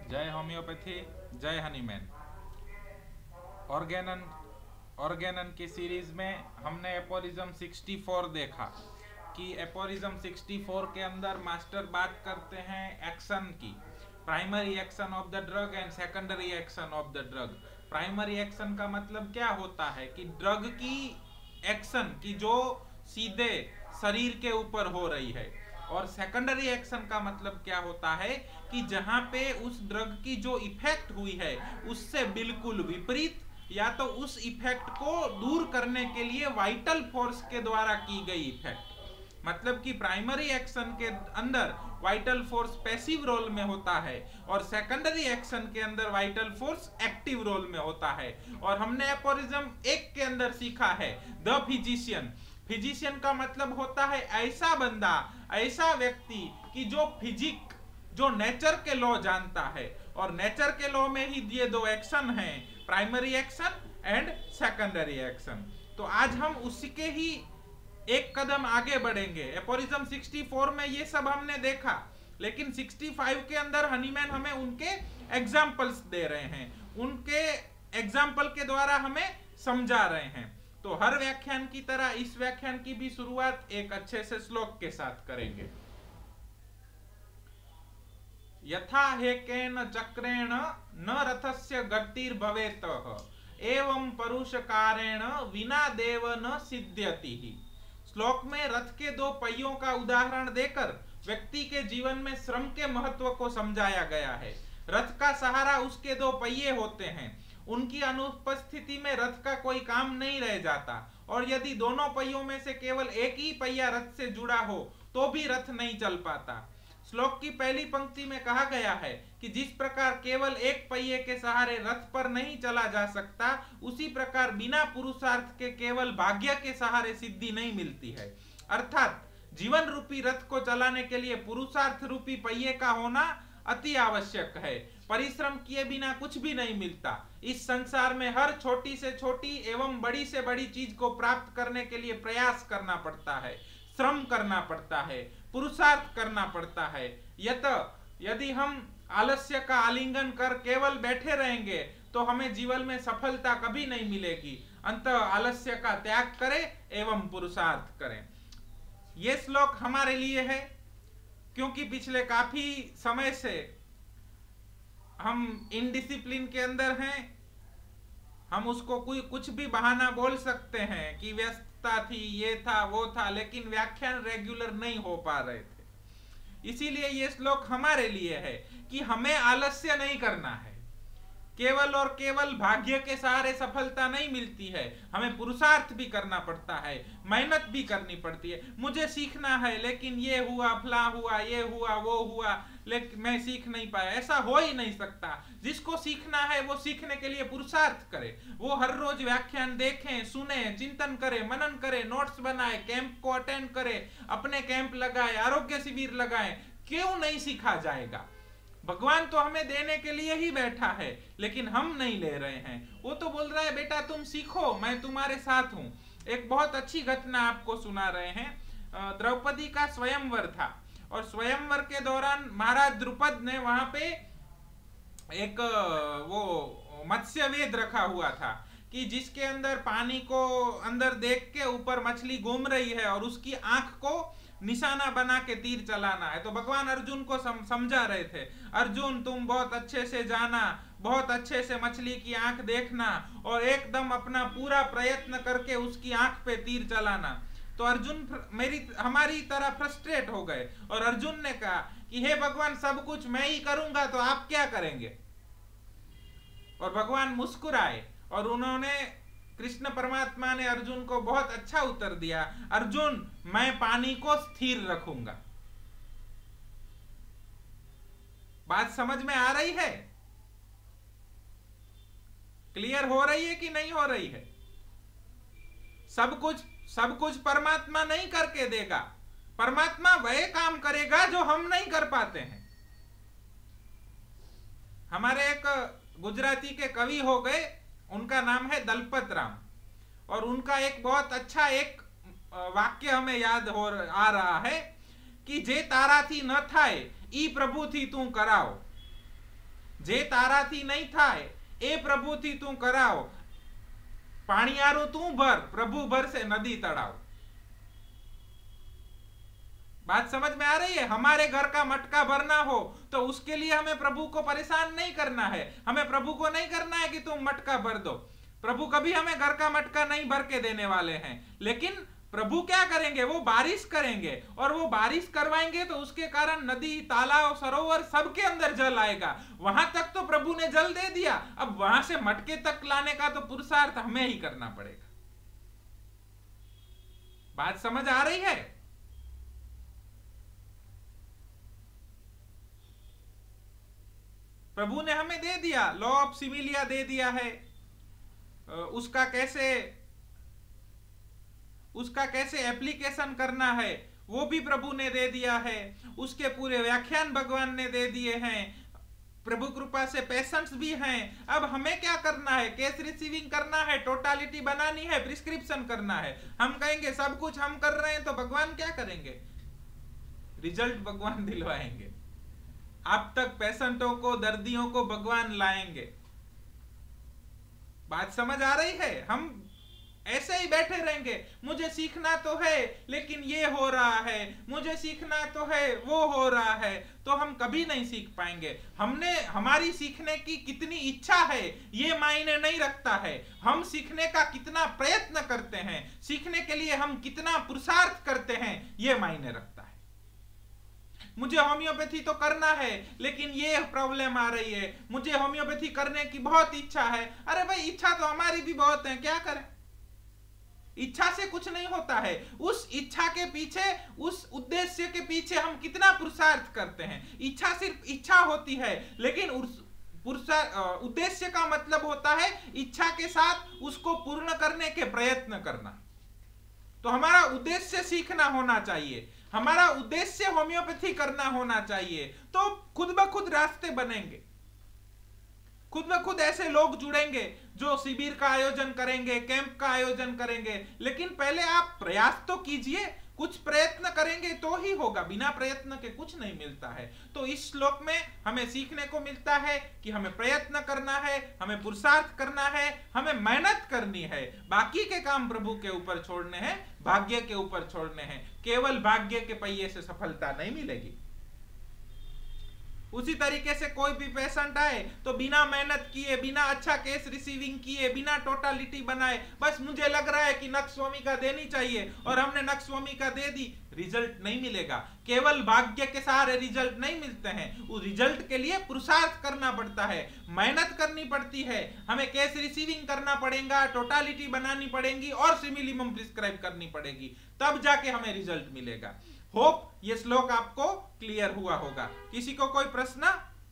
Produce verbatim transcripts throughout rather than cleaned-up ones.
जय होम्योपैथी, जय Hahnemann. Organon organon की सीरीज में हमने एपोरिज्म चौंसठ देखा कि एपोरिज्म चौंसठ के अंदर मास्टर बात करते हैं एक्शन की, primary action of the drug and secondary action of the drug. Primary action का मतलब क्या होता है कि ड्रग की एक्शन की जो सीधे शरीर के ऊपर हो रही है, और सेकेंडरी एक्शन का मतलब क्या होता है कि जहां पे उस ड्रग की जो इफेक्ट हुई है उससे बिल्कुल विपरीत या तो उस इफेक्ट को दूर करने के लिए वाइटल फोर्स के द्वारा की गई इफेक्ट। मतलब कि प्राइमरी एक्शन के अंदर वाइटल फोर्स पैसिव रोल में होता है और सेकेंडरी एक्शन के अंदर वाइटल फोर्स एक्टिव रोल में होता है। और हमने एपोरिज्म एक के अंदर सीखा है द फिजिशियन। फिजिशियन का मतलब होता है ऐसा बंदा, ऐसा व्यक्ति कि जो फिजिक जो नेचर के लॉ जानता है, और नेचर के लॉ में ही ये दो एक्शन हैं, primary action and secondary action. तो आज हम उसके ही एक कदम आगे बढ़ेंगे। एपोरिज्म चौंसठ में ये सब हमने देखा, लेकिन पैंसठ के अंदर हनीमैन हमें उनके एग्जाम्पल्स दे रहे हैं, उनके एग्जाम्पल के द्वारा हमें समझा रहे हैं। तो हर व्याख्यान की तरह इस व्याख्यान की भी शुरुआत एक अच्छे से श्लोक के साथ करेंगे। यथा हेकेन चक्रेण न रथस्य गतिर्भवेत एवं परुषकारेण विना देव न सिद्ध्यति। श्लोक में रथ के दो पहियों का उदाहरण देकर व्यक्ति के जीवन में श्रम के महत्व को समझाया गया है। रथ का सहारा उसके दो पहिए होते हैं, उनकी अनुपस्थिति में रथ का कोई काम नहीं रह जाता, और यदि दोनों पहियों में से केवल एक ही पहिया रथ से जुड़ा हो तो भी रथ नहीं चल पाता। श्लोक की पहली पंक्ति में कहा गया है कि जिस प्रकार केवल एक पहिए के सहारे रथ पर नहीं चला जा सकता, उसी प्रकार बिना पुरुषार्थ के केवल भाग्य के सहारे सिद्धि नहीं मिलती है। अर्थात जीवन रूपी रथ को चलाने के लिए पुरुषार्थ रूपी पहिए का होना अति आवश्यक है। परिश्रम किए बिना कुछ भी नहीं मिलता। इस संसार में हर छोटी से छोटी एवं बड़ी से बड़ी चीज को प्राप्त करने के लिए प्रयास करना पड़ता है, श्रम करना पड़ता है, पुरुषार्थ करना पड़ता है। यत यदि हम आलस्य का आलिंगन कर केवल बैठे रहेंगे तो हमें जीवन में सफलता कभी नहीं मिलेगी। अंततः आलस्य का त्याग करें एवं पुरुषार्थ करें। यह श्लोक हमारे लिए है क्योंकि पिछले काफी समय से हम इनडिसिप्लिन के अंदर हैं। हम उसको कोई कुछ भी बहाना बोल सकते हैं कि व्यस्तता थी, ये था, वो था, लेकिन व्याख्यान रेगुलर नहीं हो पा रहे थे। इसीलिए ये श्लोक हमारे लिए है कि हमें आलस्य नहीं करना है। केवल और केवल भाग्य के सहारे सफलता नहीं मिलती है, हमें पुरुषार्थ भी करना पड़ता है, मेहनत भी करनी पड़ती है। मुझे सीखना है लेकिन ये हुआ, फला हुआ, ये हुआ, वो हुआ, लेकिन मैं सीख नहीं पाया, ऐसा हो ही नहीं सकता। जिसको सीखना है वो सीखने के लिए पुरुषार्थ करे, वो हर रोज व्याख्यान देखें, सुने, चिंतन करे, मनन करे, नोट्स बनाए, कैंप को अटेंड करे, अपने कैंप लगाए, आरोग्य शिविर लगाए। क्यों नहीं सीखा जाएगा? भगवान तो हमें देने के लिए ही बैठा है, लेकिन हम नहीं ले रहे हैं। वो तो बोल रहा है बेटा तुम सीखो, मैं तुम्हारे साथ हूं। एक बहुत अच्छी घटना आपको सुना रहे हैं। द्रौपदी का स्वयंवर था और स्वयंवर के दौरान महाराज द्रुपद ने वहां पे एक वो मत्स्य वेद रखा हुआ था कि जिसके अंदर पानी को अंदर देख के ऊपर मछली घूम रही है और उसकी आंख को निशाना बना के तीर चलाना है। तो भगवान अर्जुन को सम, समझा रहे थे, अर्जुन तुम बहुत अच्छे से जाना, बहुत अच्छे से मछली की आंख देखना और एकदम अपना पूरा प्रयत्न करके उसकी आंख पे तीर चलाना। तो अर्जुन मेरी हमारी तरह फ्रस्ट्रेट हो गए और अर्जुन ने कहा कि हे भगवान, सब कुछ मैं ही करूंगा तो आप क्या करेंगे? और भगवान मुस्कुराए और उन्होंने कृष्ण परमात्मा ने अर्जुन को बहुत अच्छा उत्तर दिया, अर्जुन मैं पानी को स्थिर रखूंगा। बात समझ में आ रही है? क्लियर हो रही है कि नहीं हो रही है? सब कुछ सब कुछ परमात्मा नहीं करके देगा, परमात्मा वह काम करेगा जो हम नहीं कर पाते हैं। हमारे एक गुजराती के कवि हो गए, उनका नाम है दलपत राम, और उनका एक बहुत अच्छा एक वाक्य हमें याद हो आ रहा है कि जे तारा थी न थाय ई प्रभु थी तू कराओ। जे ताराथी नहीं થાય એ પ્રભુથી તું કરાવ, પાણીયારું તું ભર, પ્રભુ ભરસે નદી તળાવ। बात समझ में आ रही है? हमारे घर का मटका भरना हो तो उसके लिए हमें प्रभु को परेशान नहीं करना है। हमें प्रभु को नहीं करना है कि तुम मटका भर दो। प्रभु कभी हमें घर का मटका नहीं भर के देने वाले हैं, लेकिन प्रभु क्या करेंगे? वो बारिश करेंगे, और वो बारिश करवाएंगे तो उसके कारण नदी, तालाब, सरोवर सबके अंदर जल आएगा। वहां तक तो प्रभु ने जल दे दिया, अब वहां से मटके तक लाने का तो पुरुषार्थ हमें ही करना पड़ेगा। बात समझ आ रही है? प्रभु ने हमें दे दिया, लॉ ऑफ सिमिलिया दे दिया है, उसका कैसे उसका कैसे एप्लीकेशन करना है वो भी प्रभु ने दे दिया है। उसके पूरे व्याख्यान भगवान ने दे दिए हैं। प्रभु कृपा से पेशेंट्स भी हैं। अब हमें क्या करना है? केस रिसीविंग करना है, टोटालिटी बनानी है, प्रिस्क्रिप्शन करना है। हम कहेंगे सब कुछ हम कर रहे हैं, तो भगवान क्या करेंगे? रिजल्ट भगवान दिलवाएंगे। आप तक पेशेंटों को, दर्दियों को भगवान लाएंगे। बात समझ आ रही है? हम ऐसे ही बैठे रहेंगे, मुझे सीखना तो है लेकिन ये हो रहा है, मुझे सीखना तो है वो हो रहा है, तो हम कभी नहीं सीख पाएंगे। हमने हमारी सीखने की कितनी इच्छा है ये मायने नहीं रखता है, हम सीखने का कितना प्रयत्न करते हैं, सीखने के लिए हम कितना पुरुषार्थ करते हैं ये मायने रखता है। मुझे होम्योपैथी तो करना है लेकिन ये प्रॉब्लम आ रही है, मुझे होम्योपैथी करने की बहुत इच्छा है। अरे भाई, इच्छा तो हमारी भी बहुत है, क्या करें? इच्छा से कुछ नहीं होता है। उस इच्छा के पीछे, उस उद्देश्य के पीछे हम कितना पुरुषार्थ करते हैं। इच्छा सिर्फ इच्छा होती है, लेकिन उस उद्देश्य का मतलब होता है इच्छा के साथ उसको पूर्ण करने के प्रयत्न करना। तो हमारा उद्देश्य सीखना होना चाहिए, हमारा उद्देश्य होम्योपैथी करना होना चाहिए, तो खुद ब खुद रास्ते बनेंगे। खुद ब खुद ऐसे लोग जुड़ेंगे जो शिविर का आयोजन करेंगे, कैंप का आयोजन करेंगे। लेकिन पहले आप प्रयास तो कीजिए, कुछ प्रयत्न करेंगे तो ही होगा, बिना प्रयत्न के कुछ नहीं मिलता है। तो इस श्लोक में हमें सीखने को मिलता है कि हमें प्रयत्न करना है, हमें पुरुषार्थ करना है, हमें मेहनत करनी है। बाकी के काम प्रभु के ऊपर छोड़ने हैं, भाग्य के ऊपर छोड़ने हैं। केवल भाग्य के पहिए से सफलता नहीं मिलेगी। उसी तरीके से कोई भी पेशेंट आए तो बिना मेहनत किए, बिना अच्छा केस रिसीविंग किए, बिना टोटालिटी बनाए, बस मुझे लग रहा है कि नक्सवमी देनी चाहिए और हमने नक्सवमी दे दी, रिजल्ट नहीं मिलेगा। केवल भाग्य के सहारे रिजल्ट नहीं मिलते हैं, उस रिजल्ट के लिए पुरुषार्थ करना पड़ता है, मेहनत करनी पड़ती है। हमें केस रिसीविंग करना पड़ेगा, टोटालिटी बनानी पड़ेगी और सिमिलिमम प्रिस्क्राइब करनी पड़ेगी, तब जाके हमें रिजल्ट मिलेगा। होप ये श्लोक आपको क्लियर हुआ होगा। किसी को कोई प्रश्न?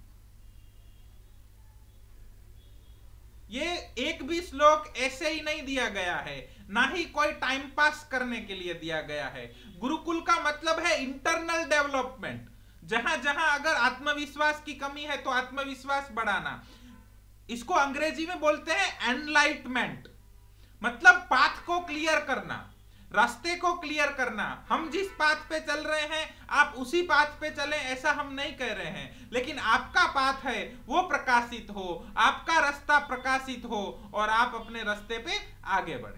ये एक भी श्लोक ऐसे ही नहीं दिया गया है, ना ही कोई टाइम पास करने के लिए दिया गया है। गुरुकुल का मतलब है इंटरनल डेवलपमेंट। जहां जहां अगर आत्मविश्वास की कमी है तो आत्मविश्वास बढ़ाना। इसको अंग्रेजी में बोलते हैं एनलाइटमेंट, मतलब पाथ को क्लियर करना, रास्ते को क्लियर करना। हम जिस पाथ पे चल रहे हैं आप उसी पाथ पे चलें ऐसा हम नहीं कह रहे हैं, लेकिन आपका पाथ है वो प्रकाशित हो, आपका रास्ता प्रकाशित हो और आप अपने रास्ते पे आगे बढ़े।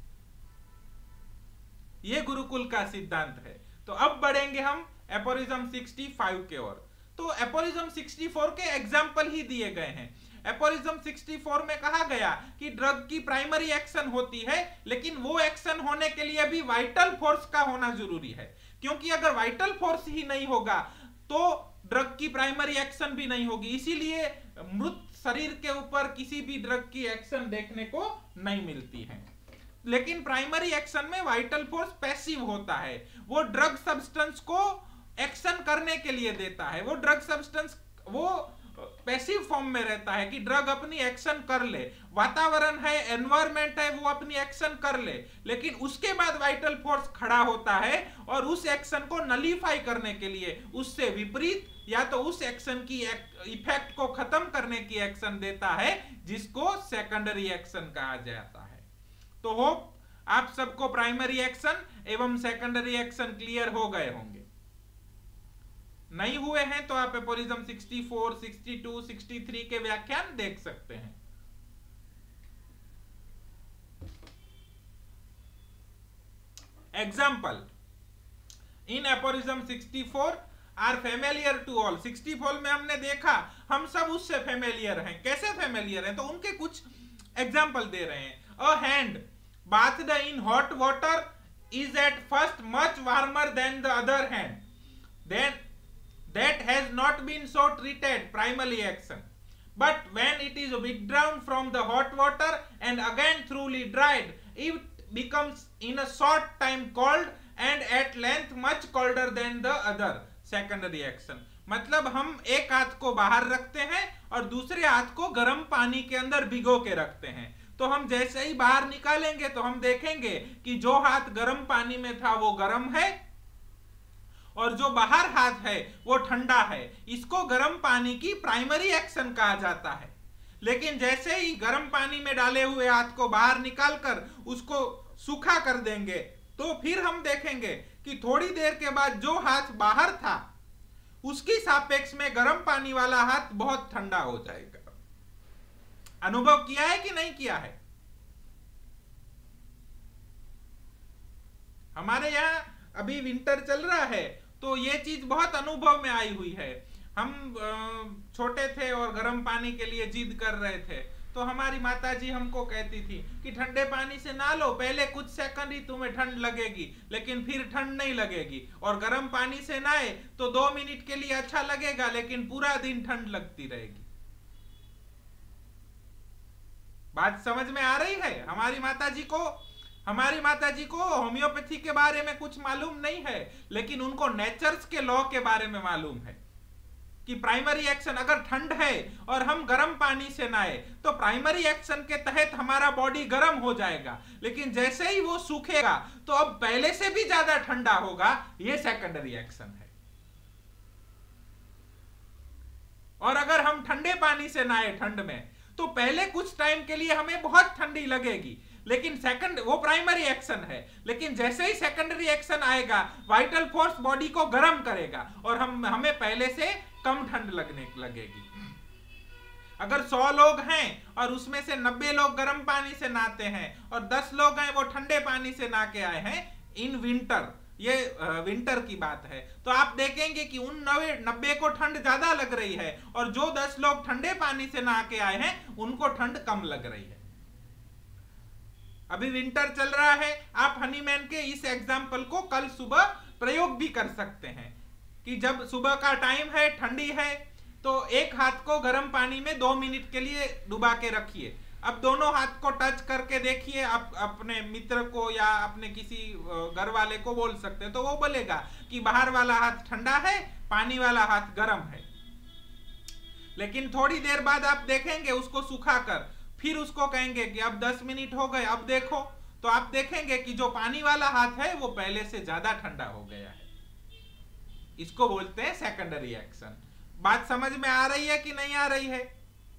ये गुरुकुल का सिद्धांत है। तो अब बढ़ेंगे हम एपोरिज्म पैंसठ के ओर। तो एपोरिज्म चौंसठ के एग्जाम्पल ही दिए गए हैं। एपोरिज्म चौंसठ में कहा गया कि ड्रग की प्राइमरी एक्शन होती है, लेकिन वो एक्शन होने के लिए भी वाइटल फोर्स का होना जरूरी है, क्योंकि अगर वाइटल फोर्स ही नहीं होगा तो ड्रग की प्राइमरी एक्शन भी नहीं होगी। इसीलिए मृत शरीर के ऊपर किसी भी ड्रग की एक्शन देखने को नहीं मिलती है। लेकिन प्राइमरी एक्शन में वाइटल फोर्स पैसिव होता है, वो ड्रग सब्सटेंस को एक्शन करने के लिए देता है। वो ड्रग सब्सटेंस वो पैसिव फॉर्म में रहता है कि ड्रग अपनी एक्शन कर ले, वातावरण है, एनवायरमेंट है, वो अपनी एक्शन कर ले, लेकिन उसके बाद वाइटल फोर्स खड़ा होता है और उस एक्शन को नलीफाई करने के लिए उससे विपरीत या तो उस एक्शन की इफेक्ट को खत्म करने की एक्शन देता है, जिसको सेकेंडरी एक्शन कहा जाता है। तो होप आप सबको प्राइमरी एक्शन एवं सेकेंडरी एक्शन क्लियर हो गए होंगे। नहीं हुए हैं तो आप aphorism sixty four, sixty two, sixty three के व्याख्यान देख सकते हैं। Example in aphorism sixty four are familiar to all. Sixty four में हमने देखा, हम सब उससे फेमिलियर हैं। कैसे फेमिलियर हैं? तो उनके कुछ एग्जाम्पल दे रहे हैं। A hand bathed in hot water is at first much warmer than the other hand, then that has not been so treated, primary action. But when it is withdrawn from the hot water and again thoroughly dried, it becomes in a short time cold and at length much colder than the other, secondary action. मतलब हम एक हाथ को बाहर रखते हैं और दूसरे हाथ को गर्म पानी के अंदर भिगो के रखते हैं। तो हम जैसे ही बाहर निकालेंगे तो हम देखेंगे कि जो हाथ गर्म पानी में था वो गर्म है और जो बाहर हाथ है वो ठंडा है। इसको गर्म पानी की प्राइमरी एक्शन कहा जाता है। लेकिन जैसे ही गर्म पानी में डाले हुए हाथ को बाहर निकालकर उसको सूखा कर देंगे तो फिर हम देखेंगे कि थोड़ी देर के बाद जो हाथ बाहर था उसकी सापेक्ष में गर्म पानी वाला हाथ बहुत ठंडा हो जाएगा। अनुभव किया है कि नहीं किया है? हमारे यहाँ अभी विंटर चल रहा है तो ये चीज बहुत अनुभव में आई हुई है। हम छोटे थे और गर्म पानी के लिए जिद कर रहे थे तो हमारी माताजी हमको कहती थी कि ठंडे पानी से नहा लो, पहले कुछ सेकंड ही तुम्हें ठंड लगेगी लेकिन फिर ठंड नहीं लगेगी, और गर्म पानी से नहाए तो दो मिनट के लिए अच्छा लगेगा लेकिन पूरा दिन ठंड लगती रहेगी। बात समझ में आ रही है? हमारी माताजी को हमारी माताजी को होम्योपैथी के बारे में कुछ मालूम नहीं है, लेकिन उनको नेचर्स के लॉ के बारे में मालूम है कि प्राइमरी एक्शन, अगर ठंड है और हम गर्म पानी से नहाए तो प्राइमरी एक्शन के तहत हमारा बॉडी गर्म हो जाएगा, लेकिन जैसे ही वो सूखेगा तो अब पहले से भी ज्यादा ठंडा होगा। ये सेकेंडरी एक्शन है। और अगर हम ठंडे पानी से नहाए ठंड में तो पहले कुछ टाइम के लिए हमें बहुत ठंडी लगेगी, लेकिन सेकंड वो प्राइमरी एक्शन है, लेकिन जैसे ही सेकेंडरी एक्शन आएगा वाइटल फोर्स बॉडी को गर्म करेगा और हम हमें पहले से कम ठंड लगने लगेगी। अगर सौ लोग हैं और उसमें से नब्बे लोग गर्म पानी से नहाते हैं और दस लोग हैं वो ठंडे पानी से नहा के आए हैं इन विंटर, ये विंटर की बात है, तो आप देखेंगे कि उन नवे नब्बे को ठंड ज्यादा लग रही है और जो दस लोग ठंडे पानी से नहा के आए हैं उनको ठंड कम लग रही है। अभी विंटर चल रहा है। आप हनीमैन के इस एग्जाम्पल को कल सुबह प्रयोग भी कर सकते हैं कि जब सुबह का टाइम है, ठंडी है, तो एक हाथ को गर्म पानी में दो मिनट के लिए डुबा के रखिए। अब दोनों हाथ को टच करके देखिए, आप अपने मित्र को या अपने किसी घर वाले को बोल सकते हैं तो वो बोलेगा कि बाहर वाला हाथ ठंडा है, पानी वाला हाथ गर्म है। लेकिन थोड़ी देर बाद आप देखेंगे उसको सुखाकर, फिर उसको कहेंगे कि अब दस मिनट हो गए, अब देखो, तो आप देखेंगे कि जो पानी वाला हाथ है वो पहले से ज्यादा ठंडा हो गया है। इसको बोलते हैं सेकेंडरी एक्शन। बात समझ में आ रही है कि नहीं आ रही है?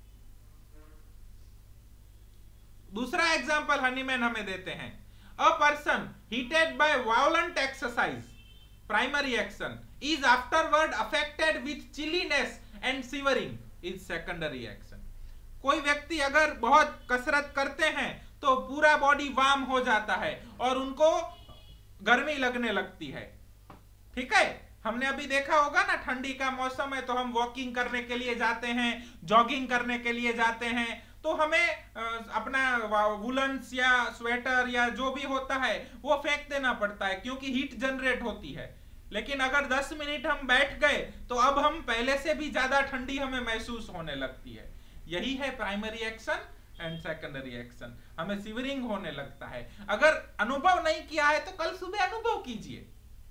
दूसरा एग्जांपल हनीमैन हमें देते हैं। A person heated by violent exercise, primary action, is afterward affected with chilliness and shivering, is secondary action. कोई व्यक्ति अगर बहुत कसरत करते हैं तो पूरा बॉडी वार्म हो जाता है और उनको गर्मी लगने लगती है। ठीक है, हमने अभी देखा होगा ना, ठंडी का मौसम है तो हम वॉकिंग करने के लिए जाते हैं, जॉगिंग करने के लिए जाते हैं, तो हमें अपना वुलन्स या स्वेटर या जो भी होता है वो फेंक देना पड़ता है क्योंकि हीट जनरेट होती है। लेकिन अगर दस मिनट हम बैठ गए तो अब हम पहले से भी ज्यादा ठंडी हमें महसूस होने लगती है। यही है primary action and secondary action. हमें शिवरिंग होने लगता है। अगर अनुभव नहीं किया है तो कल सुबह अनुभव कीजिए।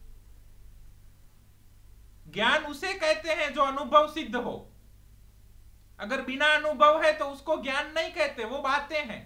ज्ञान उसे कहते हैं जो अनुभव सिद्ध हो। अगर बिना अनुभव है तो उसको ज्ञान नहीं कहते, वो बातें हैं।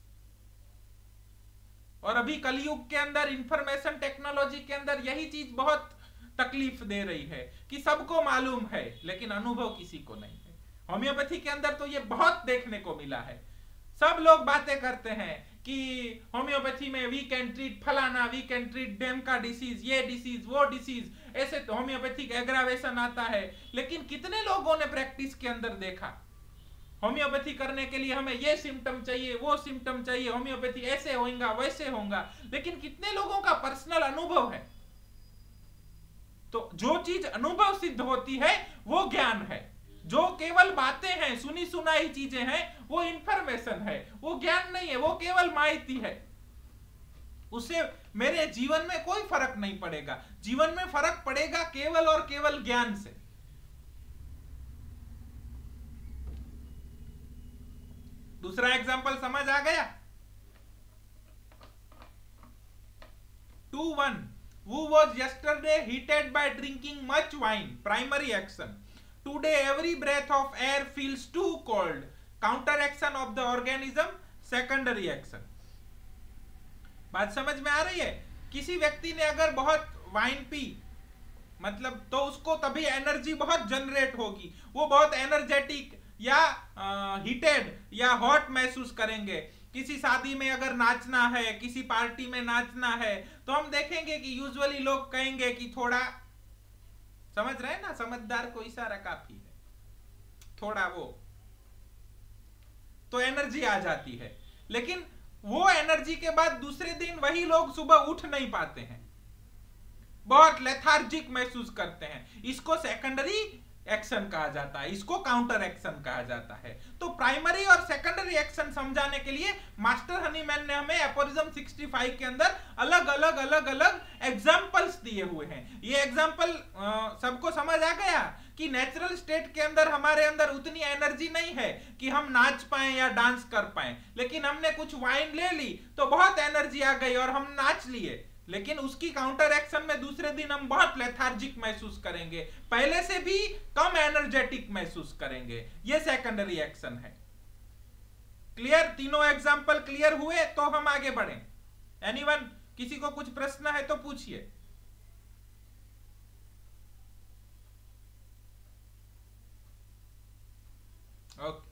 और अभी कलयुग के अंदर इंफॉर्मेशन टेक्नोलॉजी के अंदर यही चीज बहुत तकलीफ दे रही है कि सबको मालूम है लेकिन अनुभव किसी को नहीं है। होम्योपैथी के अंदर तो ये बहुत देखने को मिला है। सब लोग बातें करते हैं कि होम्योपैथी में वी कैन ट्रीट फलाना, वी कैन ट्रीट डेम का डिसीज, ये डिसीज, वो डिसीज, ऐसे तो होम्योपैथिक एग्रावेशन आता है। लेकिन कितने लोगों ने प्रैक्टिस के अंदर देखा होम्योपैथी करने के लिए हमें ये सिम्टम चाहिए, वो सिम्टम चाहिए, होम्योपैथी ऐसे होगा वैसे होगा, लेकिन कितने लोगों का पर्सनल अनुभव है? तो जो चीज अनुभव सिद्ध होती है वो ज्ञान है। जो केवल बातें हैं, सुनी सुनाई चीजें हैं, वो इंफॉर्मेशन है, वो ज्ञान नहीं है, वो केवल माहिती है। उससे मेरे जीवन में कोई फर्क नहीं पड़ेगा। जीवन में फर्क पड़ेगा केवल और केवल ज्ञान से। दूसरा एग्जांपल समझ आ गया? Two one, who was yesterday heated by drinking much wine, primary action. Today every breath of air feels too cold, counteraction of the organism, secondary action. बात समझ में आ रही है? किसी व्यक्ति ने अगर बहुत वाइन पी, मतलब तो उसको तभी एनर्जी बहुत जनरेट होगी, वो बहुत एनर्जेटिक या हीटेड या हॉट महसूस करेंगे। किसी शादी में अगर नाचना है, किसी पार्टी में नाचना है, तो हम देखेंगे कि यूजुअली लोग कहेंगे कि थोड़ा, समझ रहे हैं ना, समझदार को इशारा काफी है, थोड़ा वो, तो एनर्जी आ जाती है। लेकिन वो एनर्जी के बाद दूसरे दिन वही लोग सुबह उठ नहीं पाते हैं, बहुत लेथार्जिक महसूस करते हैं। इसको सेकेंडरी एक्शन कहा जाता है, इसको काउंटर एक्शन कहा जाता है। तो प्राइमरी और सेकेंडरी एक्शन समझाने के लिए मास्टर हनीमैन ने हमें एपोरिज्म सिक्सटी फाइव के अंदर अलग अलग अलग अलग एग्जांपल्स दिए हुए हैं। ये एग्जांपल सबको समझ आ गया कि नेचुरल स्टेट के अंदर हमारे अंदर उतनी एनर्जी नहीं है कि हम नाच पाए या डांस कर पाए, लेकिन हमने कुछ वाइन ले ली तो बहुत एनर्जी आ गई और हम नाच लिए। लेकिन उसकी काउंटर एक्शन में दूसरे दिन हम बहुत लेथार्जिक महसूस करेंगे, पहले से भी कम एनर्जेटिक महसूस करेंगे। ये सेकेंडरी एक्शन है। क्लियर? तीनों एग्जांपल क्लियर हुए तो हम आगे बढ़ें। एनीवन, किसी को कुछ प्रश्न है तो पूछिए। Okay.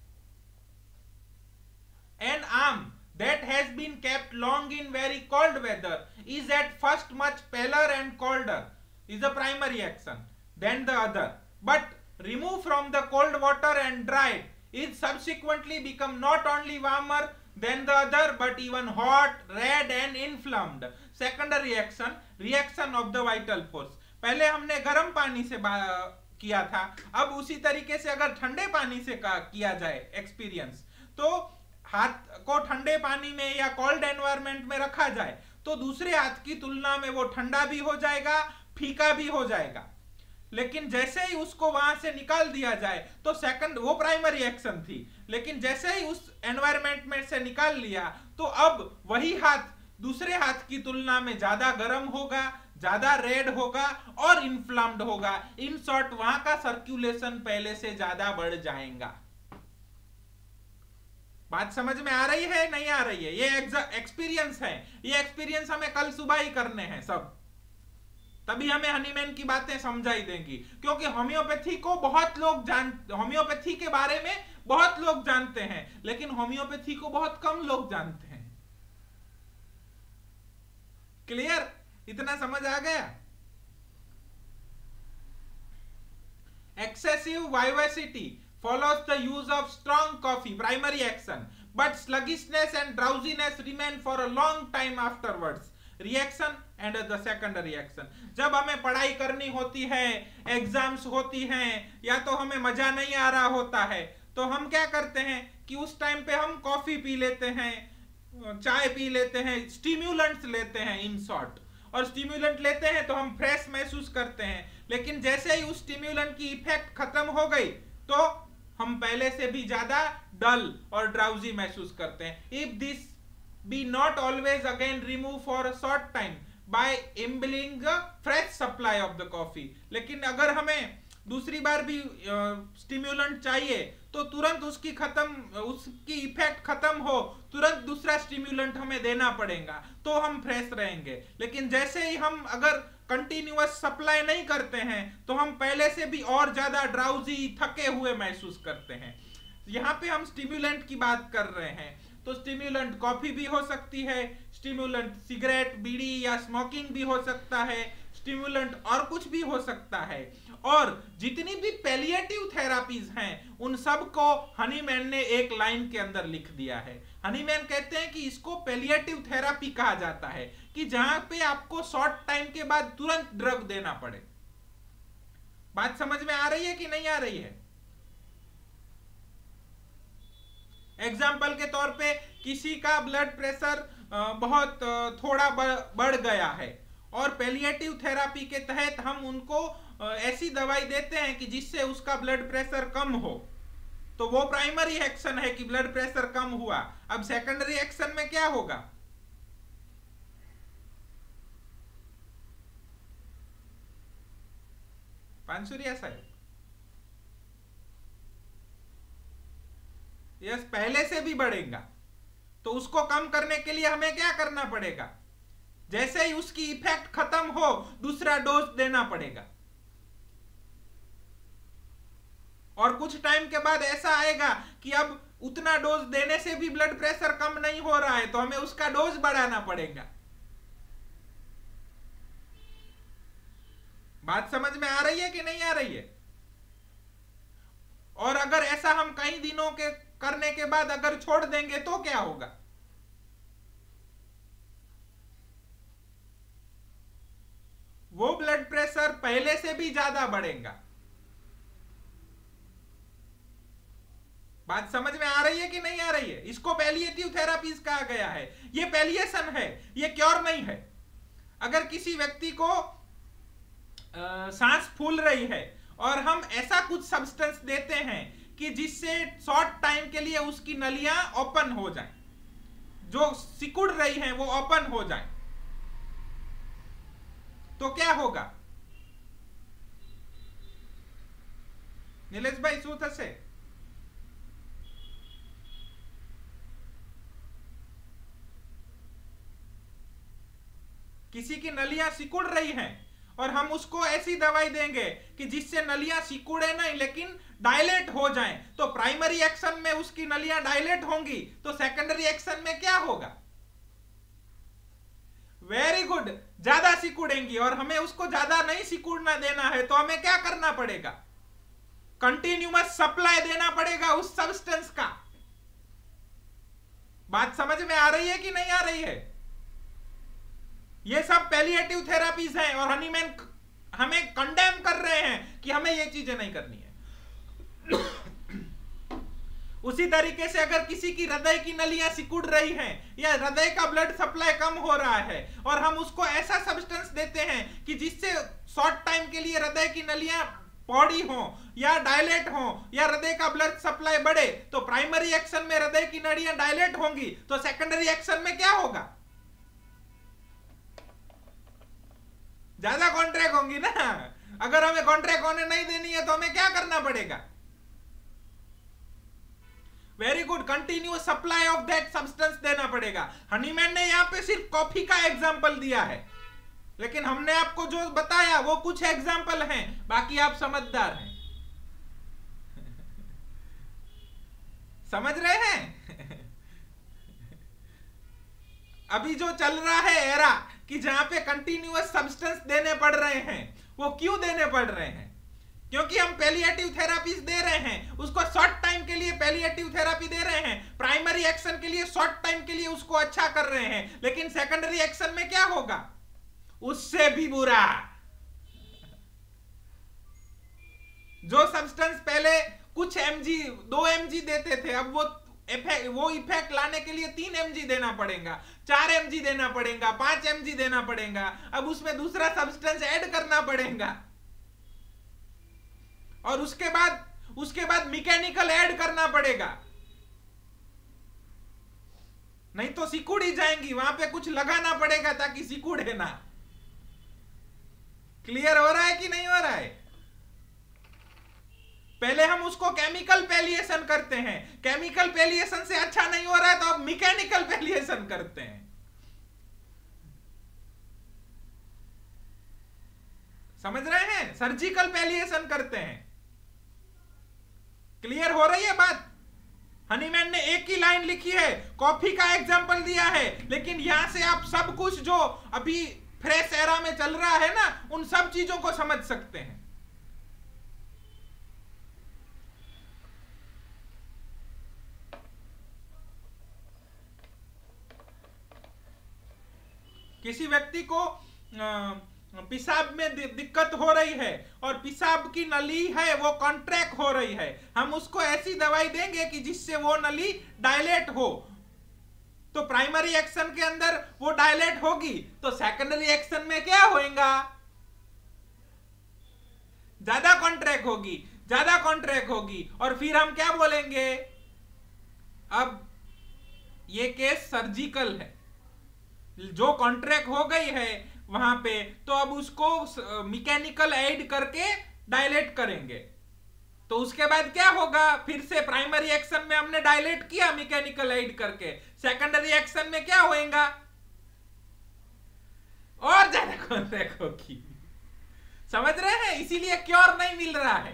An arm that has been kept long in very cold weather is at first much paler and colder, is the primary action, than the other, but removed from the cold water and dried, is subsequently become not only warmer than the other but even hot, red and inflamed. Secondary action, reaction of the vital force. पहले हमने गर्म पानी से किया था, अब उसी तरीके से अगर ठंडे पानी से किया जाए एक्सपीरियंस, तो हाथ को ठंडे पानी में या कोल्ड एनवायरनमेंट में रखा जाए तो दूसरे हाथ की तुलना में वो ठंडा भी हो जाएगा, फीका भी हो जाएगा। लेकिन जैसे ही उसको वहां से निकाल दिया जाए तो सेकंड, वो प्राइमरी एक्शन थी, लेकिन जैसे ही उस एनवायरनमेंट में से निकाल लिया तो अब वही हाथ दूसरे हाथ की तुलना में ज्यादा गर्म होगा, ज्यादा रेड होगा और इन्फ्लाम्ड होगा। इन शॉर्ट वहां का सर्कुलेशन पहले से ज्यादा बढ़ जाएगा। बात समझ में आ रही है नहीं आ रही है? ये एक्सपीरियंस है, ये एक्सपीरियंस हमें कल सुबह ही करने हैं सब, तभी हमें हनीमैन की बातें समझाई देंगी। क्योंकि होम्योपैथी को बहुत लोग जान, होम्योपैथी के बारे में बहुत लोग जानते हैं, लेकिन होम्योपैथी को बहुत कम लोग जानते हैं। क्लियर? इतना समझ आ गया? Excessive vivacity follows the use of strong coffee, primary action, but sluggishness and drowsiness remain for a long time afterwards, reaction and the secondary action. जब हमें पढ़ाई करनी होती है, एग्जाम्स होती हैं, या तो हमें मजा नहीं आ रहा होता है, तो हम क्या करते हैं कि उस टाइम पे हम कॉफी पी लेते हैं, चाय पी लेते हैं, स्टिम्युलेंट्स लेते हैं इन शॉर्ट, और स्टिम्युलेंट लेते हैं तो हम फ्रेश महसूस करते हैं। लेकिन जैसे ही उस स्टिम्युलेंट की इफेक्ट खत्म हो गई तो हम पहले से भी ज्यादा डल और ड्राउजी महसूस करते हैं। If this be not always again remove for a short time by imbibing fresh supply of the coffee, लेकिन अगर हमें दूसरी बार भी स्टिम्युलेंट uh, चाहिए तो तुरंत उसकी खत्म उसकी इफेक्ट खत्म हो, तुरंत दूसरा स्टिम्युलेंट हमें देना पड़ेगा तो हम फ्रेश रहेंगे। लेकिन जैसे ही हम अगर कंटिन्यूअस सप्लाई नहीं करते हैं तो हम पहले से भी और ज्यादा ड्राउजी, थके हुए महसूस करते हैं। यहाँ पे हम स्टिम्युलेंट की बात कर रहे हैं, तो स्टिम्युलेंट कॉफी भी हो सकती है, स्टिम्युलेंट सिगरेट, बीड़ी या स्मोकिंग भी हो सकता है, स्टिम्युलेंट और कुछ भी हो सकता है। और जितनी भी पैलिएटिव थेरापीज हैं उन सब को हनीमैन ने एक लाइन के अंदर लिख दिया है। हनीमैन कहते हैं कि इसको पैलिएटिव थेरापी कहा जाता है, कि जहां पे आपको शॉर्ट टाइम के बाद तुरंत ड्रग देना पड़े। बात समझ में आ रही है कि नहीं आ रही है? एग्जाम्पल के तौर पे किसी का ब्लड प्रेशर बहुत थोड़ा बढ़ गया है और पैलिएटिव थेरापी के तहत हम उनको ऐसी दवाई देते हैं कि जिससे उसका ब्लड प्रेशर कम हो, तो वो प्राइमरी एक्शन है कि ब्लड प्रेशर कम हुआ। अब सेकेंडरी एक्शन में क्या होगा? पांचुरिया साहब, यस, पहले से भी बढ़ेगा, तो उसको कम करने के लिए हमें क्या करना पड़ेगा? जैसे ही उसकी इफेक्ट खत्म हो दूसरा डोज देना पड़ेगा। और कुछ टाइम के बाद ऐसा आएगा कि अब उतना डोज देने से भी ब्लड प्रेशर कम नहीं हो रहा है, तो हमें उसका डोज बढ़ाना पड़ेगा। बात समझ में आ रही है कि नहीं आ रही है? और अगर ऐसा हम कई दिनों के करने के बाद अगर छोड़ देंगे तो क्या होगा? वो ब्लड प्रेशर पहले से भी ज्यादा बढ़ेगा। बात समझ में आ रही है कि नहीं आ रही है? इसको पैलिएटिव थेरापीज कहा गया है। ये पैलिएशन है, ये क्योर नहीं है। अगर किसी व्यक्ति को आ, सांस फूल रही है और हम ऐसा कुछ सब्सटेंस देते हैं कि जिससे शॉर्ट टाइम के लिए उसकी नलियां ओपन हो जाएं, जो सिकुड़ रही हैं वो ओपन हो जाएं, तो क्या होगा? नीलेश भाई शू थशे? किसी की नलियां सिकुड़ रही हैं और हम उसको ऐसी दवाई देंगे कि जिससे नलियां सिकुड़े नहीं लेकिन डायलेट हो जाएं, तो प्राइमरी एक्शन में उसकी नलियां डायलेट होंगी, तो सेकेंडरी एक्शन में क्या होगा? वेरी गुड, ज्यादा सिकुड़ेंगी। और हमें उसको ज्यादा नहीं सिकुड़ना देना है, तो हमें क्या करना पड़ेगा? कंटिन्यूअस सप्लाई देना पड़ेगा उस सब्सटेंस का। बात समझ में आ रही है कि नहीं आ रही है? ये सब पैलिएटिव थेरापीज हैं और हनीमैन हमें कंडेम कर रहे हैं कि हमें ये चीजें नहीं करनी है। उसी तरीके से अगर किसी की हृदय की नलियां सिकुड़ रही हैं या हृदय का ब्लड सप्लाई कम हो रहा है और हम उसको ऐसा सब्सटेंस देते हैं कि जिससे शॉर्ट टाइम के लिए हृदय की नलियां पौड़ी हो या डायलेट हो या हृदय का ब्लड सप्लाई बढ़े, तो प्राइमरी एक्शन में हृदय की नलियां डायलेट होंगी, तो सेकेंडरी एक्शन में क्या होगा? ज्यादा कॉन्ट्रैक्ट होंगी ना। अगर हमें कॉन्ट्रैक्ट होने नहीं देनी है तो हमें क्या करना पड़ेगा? Very good, continuous supply of that substance देना पड़ेगा। हनीमैन ने यहां पे सिर्फ कॉफी का एग्जांपल दिया है, लेकिन हमने आपको जो बताया वो कुछ एग्जांपल हैं, बाकी आप समझदार हैं। समझ रहे हैं? अभी जो चल रहा है एरा कि जहां पे कंटिन्यूअस सब्सटेंस देने पड़ रहे हैं, वो क्यों देने पड़ रहे हैं? क्योंकि हम पैलिएटिव थेरापीज दे रहे हैं, उसको शॉर्ट टाइम के लिए पैलिएटिव थेरापी दे रहे हैं, प्राइमरी एक्शन के लिए शॉर्ट टाइम के लिए उसको अच्छा कर रहे हैं, लेकिन सेकेंडरी एक्शन में क्या होगा? उससे भी बुरा। जो सब्सटेंस पहले कुछ एमजी दो एमजी देते थे, अब वो इफेक्ट वो इफेक्ट लाने के लिए तीन एमजी देना पड़ेगा, चार एमजी देना पड़ेगा, पांच एमजी देना पड़ेगा, अब उसमें दूसरा सब्सटेंस ऐड करना पड़ेगा, और उसके बाद उसके बाद मैकेनिकल ऐड करना पड़ेगा, नहीं तो सिकुड़ ही जाएंगी। वहां पे कुछ लगाना पड़ेगा ताकि सिकुड़े ना। क्लियर हो रहा है कि नहीं हो रहा है? पहले हम उसको केमिकल पैलिएशन करते हैं, केमिकल पैलिएशन से अच्छा नहीं हो रहा है तो अब मैकेनिकल पैलिएशन करते हैं। समझ रहे हैं? सर्जिकल पैलिएशन करते हैं। क्लियर हो रही है बात? हनीमैन ने एक ही लाइन लिखी है, कॉफी का एग्जाम्पल दिया है, लेकिन यहां से आप सब कुछ जो अभी फ्रेश एरा में चल रहा है ना, उन सब चीजों को समझ सकते हैं। किसी व्यक्ति को पेशाब में दिक्कत हो रही है और पेशाब की नली है वो कॉन्ट्रैक्ट हो रही है, हम उसको ऐसी दवाई देंगे कि जिससे वो नली डायलेट हो, तो प्राइमरी एक्शन के अंदर वो डायलेट होगी, तो सेकेंडरी एक्शन में क्या होएगा? ज्यादा कॉन्ट्रैक्ट होगी, ज्यादा कॉन्ट्रैक्ट होगी, और फिर हम क्या बोलेंगे? अब ये केस सर्जिकल है, जो कॉन्ट्रैक्ट हो गई है वहां पे, तो अब उसको मैकेनिकल एड करके डायलेट करेंगे, तो उसके बाद क्या होगा? फिर से प्राइमरी एक्शन में हमने डायलेट किया मैकेनिकल एड करके, सेकेंडरी एक्शन में क्या होएगा? और ज्यादा कॉन्ट्रैक्ट होगी। समझ रहे हैं? इसीलिए क्योर नहीं मिल रहा है,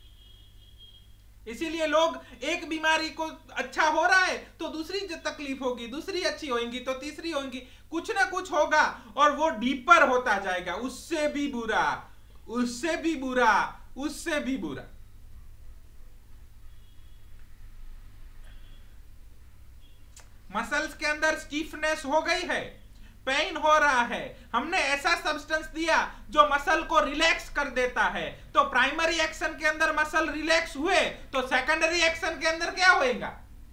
इसीलिए लोग एक बीमारी को अच्छा हो रहा है तो दूसरी जो तकलीफ होगी, दूसरी अच्छी होगी तो तीसरी होगी, कुछ ना कुछ होगा और वो डीपर होता जाएगा, उससे भी बुरा, उससे भी बुरा, उससे भी बुरा। मसल्स के अंदर स्टीफनेस हो गई है, पेन हो रहा है, हमने ऐसा सब्सटेंस दिया जो मसल को रिलैक्स कर देता है, तो प्राइमरी एक्शन के अंदर मसल रिलैक्स हुए, तो सेकेंडरी एक्शन के अंदर क्या होएगा?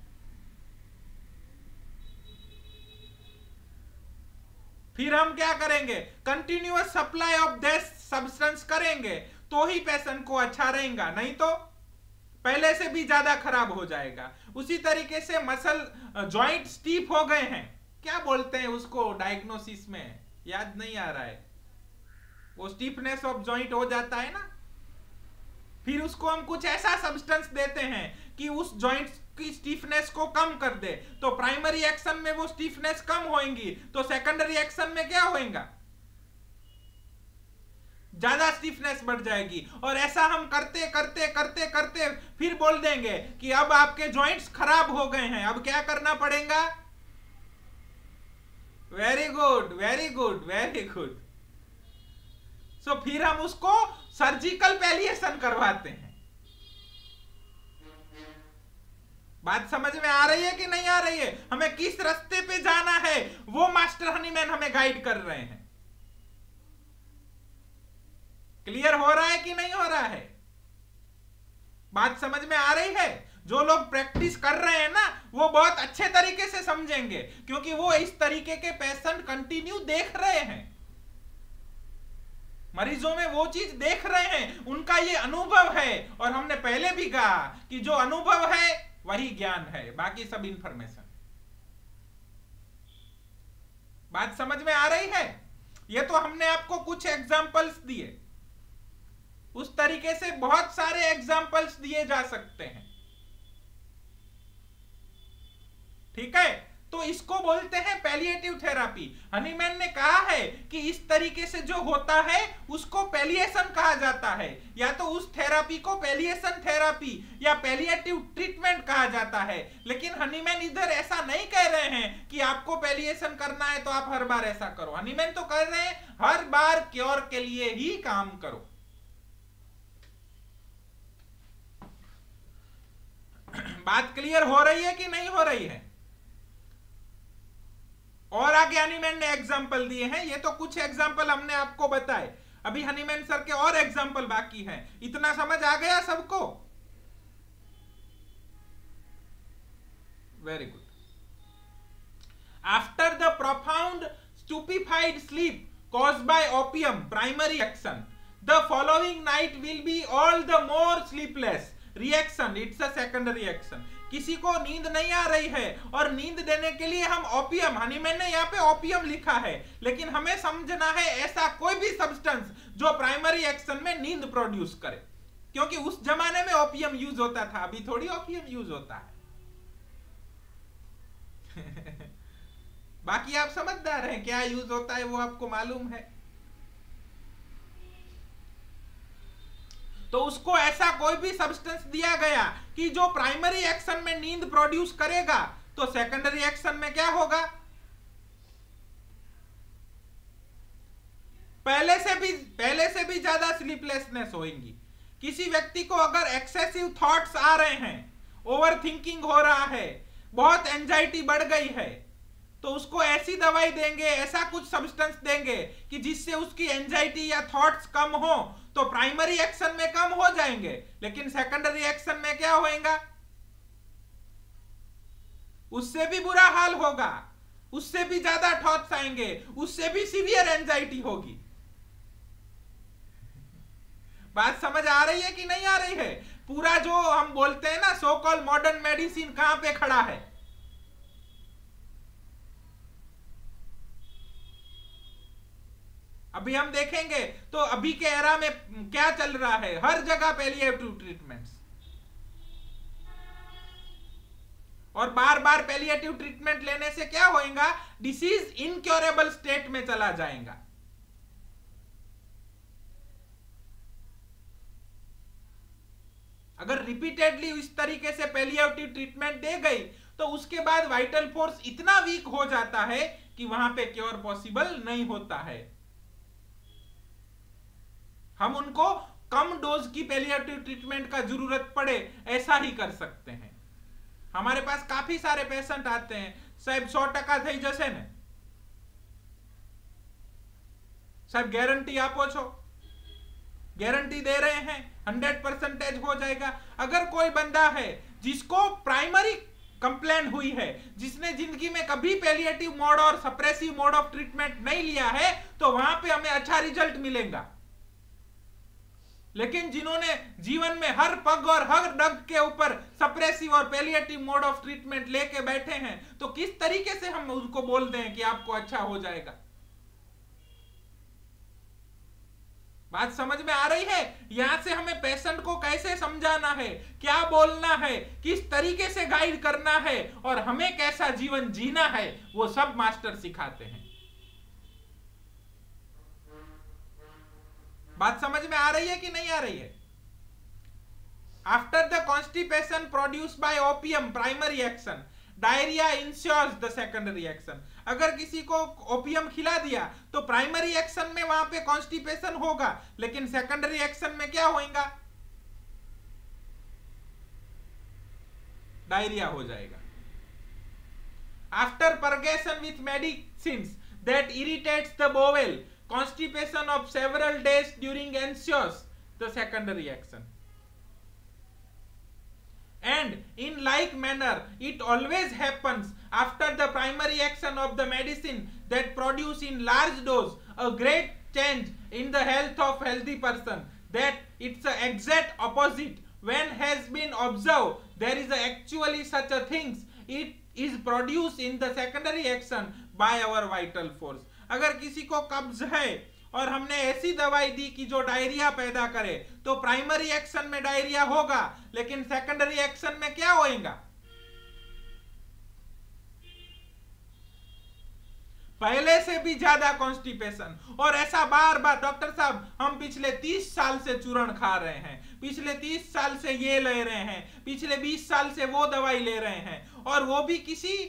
फिर हम क्या करेंगे? Continuous supply of this substance करेंगे तो ही पेशेंट को अच्छा रहेगा, नहीं तो पहले से भी ज्यादा खराब हो जाएगा। उसी तरीके से मसल जॉइंट स्टीफ हो गए हैं, क्या बोलते हैं उसको डायग्नोसिस में, याद नहीं आ रहा है, वो स्टीफनेस ऑफ जॉइंट हो जाता है ना, फिर उसको हम कुछ ऐसा सब्सटेंस देते हैं कि उस जॉइंट की स्टीफनेस को कम कर दे, तो प्राइमरी एक्शन में वो स्टीफनेस कम होएगी, तो सेकेंडरी एक्शन में क्या होएगा? ज्यादा स्टीफनेस बढ़ जाएगी। और ऐसा हम करते करते करते करते फिर बोल देंगे कि अब आपके जॉइंट्स खराब हो गए हैं, अब क्या करना पड़ेगा? Very good, very good, very good. So फिर हम उसको सर्जिकल पैलिएशन करवाते हैं। बात समझ में आ रही है कि नहीं आ रही है? हमें किस रास्ते पे जाना है वो मास्टर हनीमैन हमें गाइड कर रहे हैं। क्लियर हो रहा है कि नहीं हो रहा है? बात समझ में आ रही है? जो लोग प्रैक्टिस कर रहे हैं ना, वो बहुत अच्छे तरीके से समझेंगे, क्योंकि वो इस तरीके के पेशेंट कंटिन्यू देख रहे हैं, मरीजों में वो चीज देख रहे हैं, उनका ये अनुभव है। और हमने पहले भी कहा कि जो अनुभव है वही ज्ञान है, बाकी सब इंफॉर्मेशन। बात समझ में आ रही है? ये तो हमने आपको कुछ एग्जाम्पल्स दिए, उस तरीके से बहुत सारे एग्जाम्पल्स दिए जा सकते हैं, ठीक है? तो इसको बोलते हैं पैलिएटिव थेरापी। हनीमैन ने कहा है कि इस तरीके से जो होता है उसको पैलिएशन कहा जाता है, या तो उस थेरापी को पैलिएशन थेरापी या पैलिएटिव ट्रीटमेंट कहा जाता है। लेकिन हनीमैन इधर ऐसा नहीं कह रहे हैं कि आपको पैलिएशन करना है तो आप हर बार ऐसा करो। हनीमैन तो कह रहे हैं हर बार क्योर के लिए ही काम करो। बात क्लियर हो रही है कि नहीं हो रही है? और आगे हनीमैन ने एग्जाम्पल दिए हैं, ये तो कुछ एग्जाम्पल हमने आपको बताए, अभी हनीमैन सर के और एग्जाम्पल बाकी हैं। इतना समझ आ गया सबको? Very good. After the profound stupefied sleep caused by opium primary action, the following night will be all the more sleepless reaction, it's a secondary action। किसी को नींद नहीं आ रही है और नींद देने के लिए हम ओपियम, हनीमैन ने यहाँ पे ओपियम लिखा है, लेकिन हमें समझना है ऐसा कोई भी सब्सटेंस जो प्राइमरी एक्शन में नींद प्रोड्यूस करे, क्योंकि उस जमाने में ओपियम यूज होता था, अभी थोड़ी ओपियम यूज होता है। बाकी आप समझदार हैं, क्या यूज होता है वो आपको मालूम है। तो उसको ऐसा कोई भी सब्सटेंस दिया गया कि जो प्राइमरी एक्शन में नींद प्रोड्यूस करेगा, तो सेकेंडरी एक्शन में क्या होगा, पहले से भी पहले से भी ज्यादा स्लीपलेसनेस होगी। किसी व्यक्ति को अगर एक्सेसिव थॉट्स आ रहे हैं, ओवर थिंकिंग हो रहा है, बहुत एंजाइटी बढ़ गई है, तो उसको ऐसी दवाई देंगे, ऐसा कुछ सब्सटेंस देंगे कि जिससे उसकी एंजाइटी या थॉट्स कम हो, तो प्राइमरी एक्शन में कम हो जाएंगे, लेकिन सेकेंडरी एक्शन में क्या होएगा, उससे भी बुरा हाल होगा, उससे भी ज्यादा थॉट्स आएंगे, उससे भी सीवियर एंजाइटी होगी। बात समझ आ रही है कि नहीं आ रही है? पूरा जो हम बोलते हैं ना सो कॉल्ड मॉडर्न मेडिसिन कहां पे खड़ा है? अभी हम देखेंगे तो अभी के एरा में क्या चल रहा है, हर जगह पैलिएटिव ट्रीटमेंट्स, और बार बार पैलिएटिव ट्रीटमेंट लेने से क्या होगा, डिसीज इनक्योरेबल स्टेट में चला जाएगा। अगर रिपीटेडली इस तरीके से पैलिएटिव ट्रीटमेंट दे गई, तो उसके बाद वाइटल फोर्स इतना वीक हो जाता है कि वहां पे क्योर पॉसिबल नहीं होता है। हम उनको कम डोज की पैलिएटिव ट्रीटमेंट का जरूरत पड़े ऐसा ही कर सकते हैं। हमारे पास काफी सारे पेशेंट आते हैं, साहब सौ टका थी जैसे ने साहब गारंटी आपो छो, गारंटी दे रहे हैं हंड्रेड परसेंटेज हो जाएगा। अगर कोई बंदा है जिसको प्राइमरी कंप्लेन हुई है, जिसने जिंदगी में कभी पैलिएटिव मोड और सप्रेसिव मोड ऑफ ट्रीटमेंट नहीं लिया है, तो वहां पे हमें अच्छा रिजल्ट मिलेगा। लेकिन जिन्होंने जीवन में हर पग और हर डग के ऊपर सप्रेसिव और पैलिएटिव मोड ऑफ ट्रीटमेंट लेके बैठे हैं, तो किस तरीके से हम उनको बोल दें कि आपको अच्छा हो जाएगा? बात समझ में आ रही है? यहां से हमें पेशेंट को कैसे समझाना है, क्या बोलना है, किस तरीके से गाइड करना है, और हमें कैसा जीवन जीना है, वो सब मास्टर सिखाते हैं। बात समझ में आ रही है कि नहीं आ रही है? After the constipation produce by opium primary action, diarrhoea ensures the secondary action. अगर किसी को ओपियम खिला दिया तो प्राइमरी एक्शन में वहां पे कॉन्स्टिपेशन होगा, लेकिन सेकेंडरी एक्शन में क्या होगा, डायरिया हो जाएगा। After purgation with medicines that irritates the bowel, constipation of several days during ensures the secondary action. And in like manner, it always happens after the primary action of the medicine that produce in large dose a great change in the health of healthy person, that it's the exact opposite. When has been observed, there is actually such a things, it is produced in the secondary action by our vital force. अगर किसी को कब्ज है और हमने ऐसी दवाई दी कि जो डायरिया पैदा करे, तो प्राइमरी एक्शन में डायरिया होगा, लेकिन सेकेंडरी एक्शन में क्या होएगा, पहले से भी ज्यादा कॉन्स्टिपेशन। और ऐसा बार बार, डॉक्टर साहब हम पिछले तीस साल से चूर्ण खा रहे हैं, पिछले तीस साल से ये ले रहे हैं, पिछले बीस साल से वो दवाई ले रहे हैं, और वो भी किसी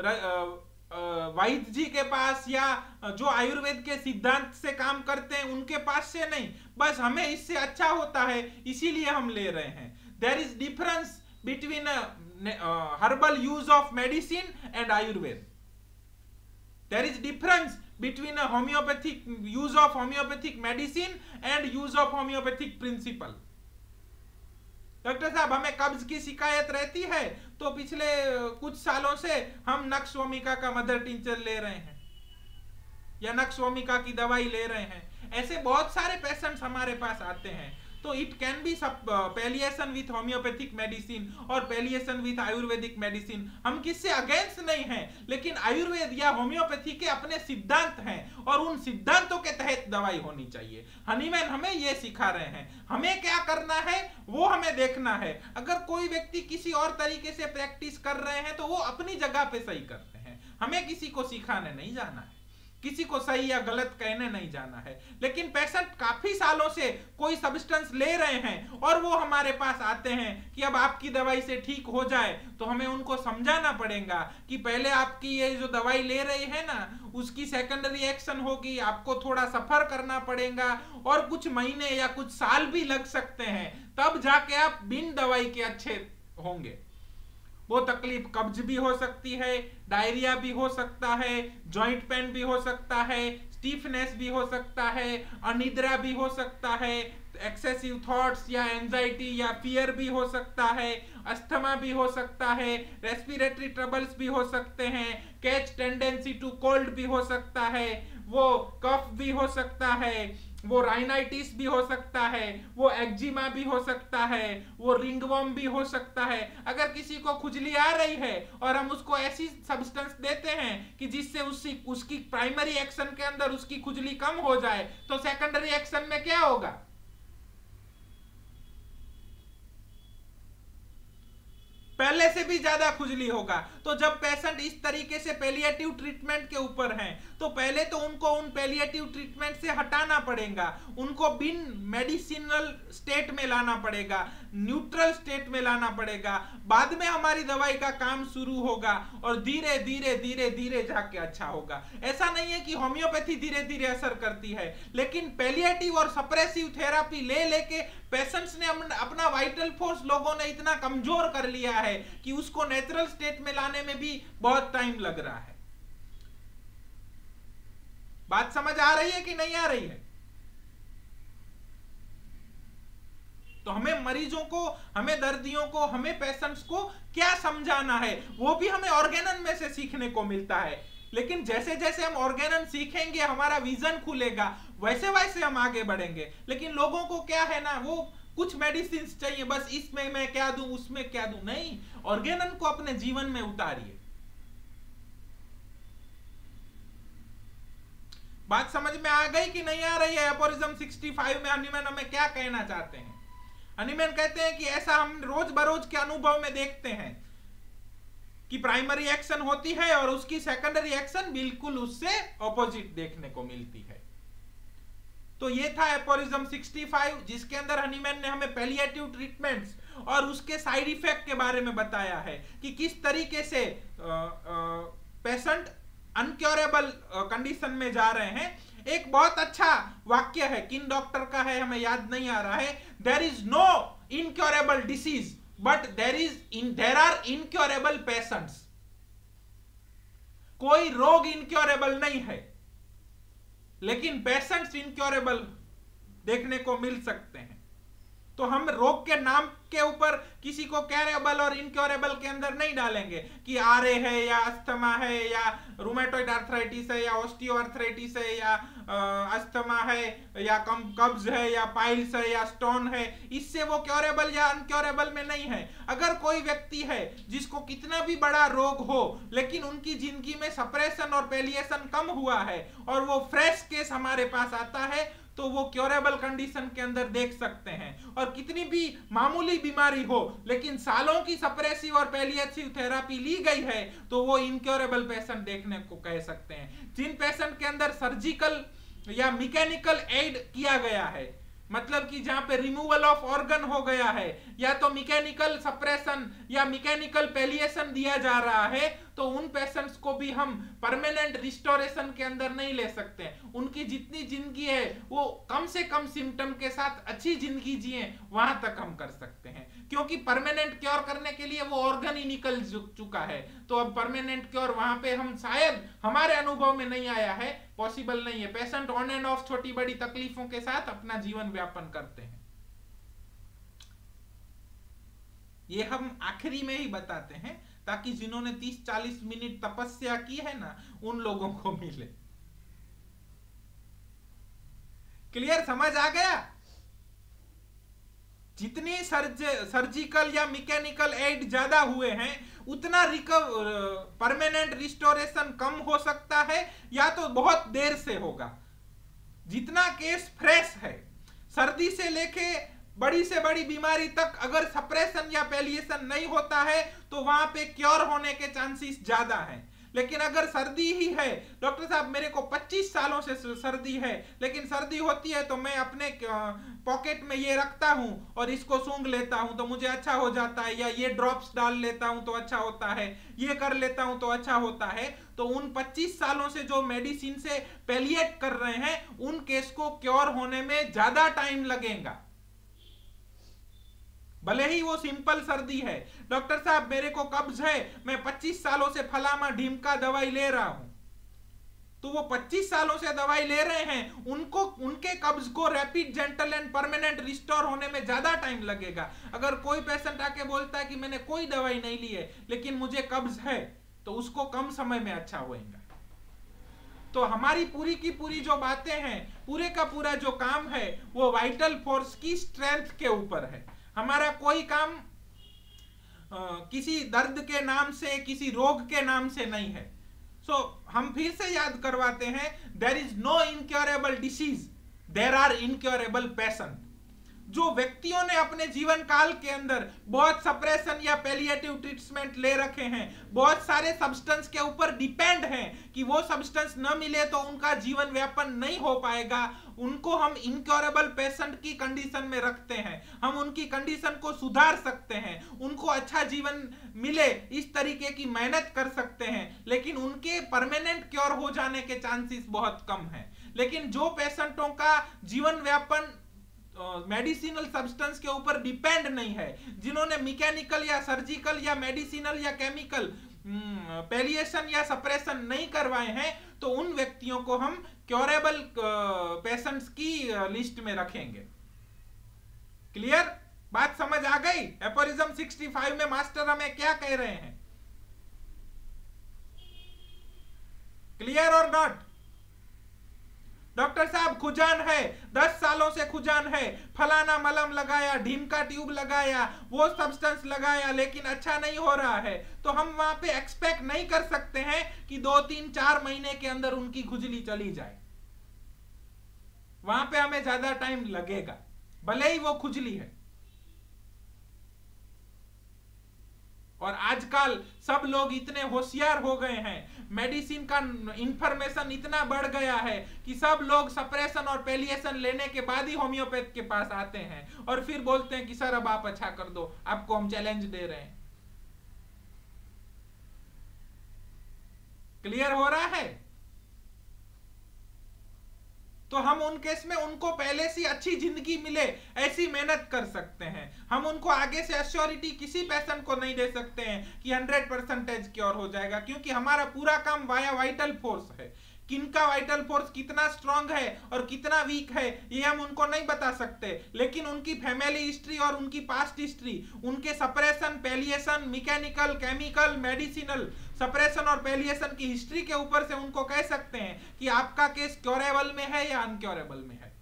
वैद्य जी के पास या जो आयुर्वेद के सिद्धांत से काम करते हैं उनके पास से नहीं, बस हमें इससे अच्छा होता है इसीलिए हम ले रहे हैं। There is difference between herbal use of medicine and Ayurveda. There is difference between homeopathic use of homeopathic medicine and use of homeopathic principle. Doctor साहब हमें कब्ज की शिकायत रहती है, तो पिछले कुछ सालों से हम नक्स वोमिका का मदर टिंचर ले रहे हैं या नक्स वोमिका की दवाई ले रहे हैं। ऐसे बहुत सारे पेशेंट्स हमारे पास आते हैं। तो it can be palliation with homeopathic medicine और पैलिएशन विथ आयुर्वेदिक मेडिसिन। हम किससे अगेंस्ट नहीं हैं, लेकिन आयुर्वेद या होम्योपैथी के अपने सिद्धांत हैं और उन सिद्धांतों के तहत दवाई होनी चाहिए। हनीमैन हमें ये सिखा रहे हैं, हमें क्या करना है वो हमें देखना है। अगर कोई व्यक्ति किसी और तरीके से प्रैक्टिस कर रहे हैं तो वो अपनी जगह पे सही करते हैं, हमें किसी को सिखाने नहीं जाना है। किसी को सही या गलत कहने नहीं जाना है। लेकिन पेशेंट काफी सालों से कोई सब्सटेंस ले रहे हैं और वो हमारे पास आते हैं कि अब आपकी दवाई से ठीक हो जाए, तो हमें उनको समझाना पड़ेगा कि पहले आपकी ये जो दवाई ले रही है ना, उसकी सेकेंडरी एक्शन होगी, आपको थोड़ा सफर करना पड़ेगा और कुछ महीने या कुछ साल भी लग सकते हैं, तब जाके आप बिन दवाई के अच्छे होंगे। वो तकलीफ कब्ज भी हो सकती है, डायरिया भी हो सकता है, जॉइंट पेन भी हो सकता है, स्टीफनेस भी हो सकता है, अनिद्रा भी हो सकता है, एक्सेसिव थॉट्स या एंजाइटी या फियर भी हो सकता है, अस्थमा भी हो सकता है, रेस्पिरेटरी ट्रबल्स भी हो सकते हैं, कैच टेंडेंसी टू कोल्ड भी हो सकता है, वो कफ भी हो सकता है, वो राइनाइटिस भी हो सकता है, वो एक्जिमा भी हो सकता है, वो रिंगवर्म भी हो सकता है। अगर किसी को खुजली आ रही है और हम उसको ऐसी सब्सटेंस देते हैं कि जिससे उसकी उसकी प्राइमरी एक्शन के अंदर उसकी खुजली कम हो जाए, तो सेकेंडरी एक्शन में क्या होगा? पहले से भी ज्यादा खुजली होगा। तो जब पेशेंट इस तरीके से पैलिएटिव ट्रीटमेंट के ऊपर हैं, तो पहले तो उनको उन पैलिएटिव ट्रीटमेंट से हटाना पड़ेगा, उनको बिन मेडिसिनल स्टेट में लाना पड़ेगा, न्यूट्रल स्टेट में लाना पड़ेगा, बाद में हमारी दवाई का काम शुरू होगा और धीरे धीरे धीरे धीरे जाके अच्छा होगा। ऐसा नहीं है कि होम्योपैथी धीरे धीरे असर करती है, लेकिन पैलिएटिव और सप्रेसिव थेरापी ले लेके पेशेंट्स ने अपना वाइटल फोर्स लोगों ने इतना कमजोर कर लिया है कि उसको नेचुरल स्टेट में लाने में भी बहुत टाइम लग रहा है। बात समझ आ रही है कि नहीं आ रही है? तो हमें मरीजों को, हमें दर्दियों को, हमें पेशेंट्स को क्या समझाना है, वो भी हमें ऑर्गेनन में से सीखने को मिलता है। लेकिन जैसे जैसे हम ऑर्गेनन सीखेंगे, हमारा विजन खुलेगा, वैसे वैसे हम आगे बढ़ेंगे। लेकिन लोगों को क्या है ना, वो कुछ मेडिसिन चाहिए, बस इसमें मैं क्या दूं, उसमें क्या दूं। नहीं, ऑर्गेनन को अपने जीवन में उतारिए। बात समझ में आ गई कि नहीं आ रही है? एपोरिज्म पैंसठ में हनीमैन हमें क्या कहना चाहते हैं? हनीमैन कहते हैं कि ऐसा हम रोज बरोज के अनुभव में देखते हैं कि प्राइमरी एक्शन होती है और उसकी सेकेंडरी एक्शन बिल्कुल उससे ऑपोजिट देखने को मिलती है। तो ये था एपोरिज्म पैंसठ, जिसके अंदर हनीमैन ने हमें पैलिएटिव ट्रीटमेंट्स और उसके साइड इफेक्ट के बारे में बताया है कि किस तरीके से पेशेंट अनक्योरेबल कंडीशन में जा रहे हैं। एक बहुत अच्छा वाक्य है, किन डॉक्टर का है हमें याद नहीं आ रहा है, there is no incurable disease but there is in there are incurable patients. कोई रोग इनक्योरेबल नहीं है, लेकिन पेशेंट्स इनक्योरेबल देखने को मिल सकते हैं। तो हम रोग के नाम के ऊपर किसी को क्योरेबल और इनक्योरेबल के अंदर नहीं डालेंगे कि आरए है या अस्थमा है या रूमेटॉइड आर्थराइटिस है या ऑस्टियोआर्थराइटिस है या अस्थमा है या कम कब्ज है या पाइल्स है या स्टोन है। इससे वो क्योरेबल या अनक्योरेबल में नहीं है। अगर कोई व्यक्ति है जिसको कितना भी बड़ा रोग हो, लेकिन उनकी जिंदगी में सप्रेशन और पैलिएशन कम हुआ है और वो फ्रेश केस हमारे पास आता है, तो वो क्योरेबल कंडीशन के अंदर देख सकते हैं। और कितनी भी मामूली बीमारी हो, लेकिन सालों की सप्रेसिव और पैलिएटिव थेरापी ली गई है, तो वो इनक्योरेबल पेशेंट देखने को कह सकते हैं। जिन पेशेंट के अंदर सर्जिकल या मैकेनिकल एड किया गया है, मतलब कि जहां पे रिमूवल ऑफ ऑर्गन हो गया है, या तो मैकेनिकल सप्रेशन या मैकेनिकल पैलिएशन दिया जा रहा है, तो उन पेशेंट्स को भी हम परमानेंट रिस्टोरेशन के अंदर नहीं ले सकते। उनकी जितनी जिंदगी है वो कम से कम सिम्टम के साथ अच्छी जिंदगी जिए, वहां तक हम कर सकते हैं, क्योंकि परमानेंट क्योर करने के लिए वो ऑर्गन ही निकल चुका है। तो अब परमानेंट क्योर वहां पे हम शायद हमारे अनुभव में नहीं आया है, पॉसिबल नहीं है। पेशेंट ऑन एंड ऑफ छोटी बड़ी तकलीफों के साथ अपना जीवन व्यापन करते हैं। ये हम आखिरी में ही बताते हैं ताकि जिन्होंने तीस चालीस मिनट तपस्या की है ना, उन लोगों को मिले। क्लियर, समझ आ गया? जितनी सर्ज सर्जिकल या मैकेनिकल एड ज्यादा हुए हैं, उतना रिकव परमानेंट रिस्टोरेशन कम हो सकता है या तो बहुत देर से होगा। जितना केस फ्रेश है, सर्दी से लेके बड़ी से बड़ी बीमारी तक अगर सप्रेशन या पैलिएशन नहीं होता है, तो वहां पे क्योर होने के चांसेस ज्यादा हैं। लेकिन अगर सर्दी ही है, डॉक्टर साहब मेरे को पच्चीस सालों से सर्दी है, लेकिन सर्दी होती है तो मैं अपने पॉकेट में ये रखता हूं और इसको सूंघ लेता हूं तो मुझे अच्छा हो जाता है, या ये ड्रॉप्स डाल लेता हूं तो अच्छा होता है, ये कर लेता हूं तो अच्छा होता है, तो उन पच्चीस सालों से जो मेडिसिन से पैलिएट कर रहे हैं उन केस को क्योर होने में ज्यादा टाइम लगेगा, भले ही वो सिंपल सर्दी है। डॉक्टर साहब मेरे को कब्ज है, मैं पच्चीस सालों से फलामा ढीमका दवाई ले रहा हूं, तो वो पच्चीस सालों से दवाई ले रहे हैं, उनको उनके कब्ज को rapid gentle and permanent restore होने में ज्यादा टाइम लगेगा। अगर कोई पेशेंट आके बोलता है कि मैंने कोई दवाई नहीं ली है लेकिन मुझे कब्ज है, तो उसको कम समय में अच्छा होएगा। तो हमारी पूरी की पूरी जो बातें हैं, पूरे का पूरा जो काम है वो वाइटल फोर्स की स्ट्रेंथ के ऊपर है। हमारा कोई काम आ, किसी दर्द के नाम से, किसी रोग के नाम से नहीं है। सो so, हम फिर से याद करवाते हैं, there is no incurable disease, there are incurable patient. जो व्यक्तियों ने अपने जीवन काल के अंदर बहुत सप्रेशन या पैलिएटिव ट्रीटमेंट ले रखे हैं, बहुत सारे सब्सटेंस के ऊपर डिपेंड हैं कि वो सब्सटेंस न मिले तो उनका जीवन व्यापन नहीं हो पाएगा, उनको हम इनक्योरेबल पेशेंट की कंडीशन में रखते हैं। हम उनकी कंडीशन को सुधार सकते हैं, उनको अच्छा जीवन मिले इस तरीके की मेहनत कर सकते हैं, लेकिन उनके परमानेंट क्योर हो जाने के चांसेस बहुत कम हैं। लेकिन जो पेशेंटों का जीवन व्यापन मेडिसिनल सब्सटेंस के ऊपर डिपेंड नहीं है, जिन्होंने मैकेनिकल या सर्जिकल या मेडिसिनल या केमिकल पैलिएशन या सप्रेशन नहीं करवाए हैं, तो उन व्यक्तियों को हम क्योरेबल पेशेंट्स की लिस्ट में रखेंगे। क्लियर? बात समझ आ गई? एपोरिज्म पैंसठ में मास्टर हमें क्या कह रहे हैं? क्लियर और नॉट? डॉक्टर साहब खुजान है, दस सालों से खुजान है, फलाना मलम लगाया, ढीमका ट्यूब लगाया, वो सब्सटेंस लगाया, लेकिन अच्छा नहीं हो रहा है, तो हम वहां पे एक्सपेक्ट नहीं कर सकते हैं कि दो तीन चार महीने के अंदर उनकी खुजली चली जाए। वहां पे हमें ज्यादा टाइम लगेगा, भले ही वो खुजली है। और आजकल सब लोग इतने होशियार हो गए हैं, मेडिसिन का इंफॉर्मेशन इतना बढ़ गया है कि सब लोग सप्रेशन और पैलिएशन लेने के बाद ही होम्योपैथ के पास आते हैं और फिर बोलते हैं कि सर अब आप अच्छा कर दो, आपको हम चैलेंज दे रहे हैं। क्लियर हो रहा है? तो हम उन केस में उनको पहले से अच्छी जिंदगी मिले ऐसी मेहनत कर सकते हैं। हम उनको आगे से एश्योरिटी किसी पेशेंट को नहीं दे सकते हैं कि हंड्रेड परसेंटेज क्योर हो जाएगा, क्योंकि हमारा पूरा काम वाया वाइटल फोर्स है। किनका वाइटल फोर्स कितना स्ट्रांग है और कितना वीक है ये हम उनको नहीं बता सकते, लेकिन उनकी फैमिली हिस्ट्री और उनकी पास्ट हिस्ट्री, उनके suppression, palliation, mechanical, chemical, medicinal suppression और पैलिएशन की हिस्ट्री के ऊपर से उनको कह सकते हैं कि आपका केस क्योरेबल में है या अनक्योरेबल में है।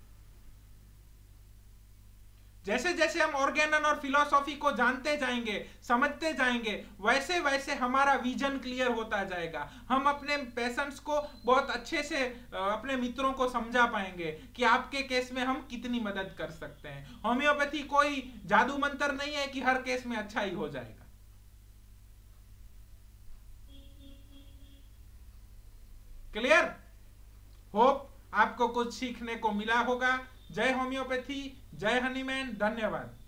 जैसे जैसे हम ऑर्गेनन और फिलॉसफी को जानते जाएंगे, समझते जाएंगे, वैसे वैसे हमारा विजन क्लियर होता जाएगा। हम अपने पेशेंट्स को बहुत अच्छे से, अपने मित्रों को समझा पाएंगे कि आपके केस में हम कितनी मदद कर सकते हैं। होम्योपैथी कोई जादू मंत्र नहीं है कि हर केस में अच्छा ही हो जाएगा। क्लियर? होप आपको कुछ सीखने को मिला होगा। जय होम्योपैथी, जय हनीमैन, धन्यवाद।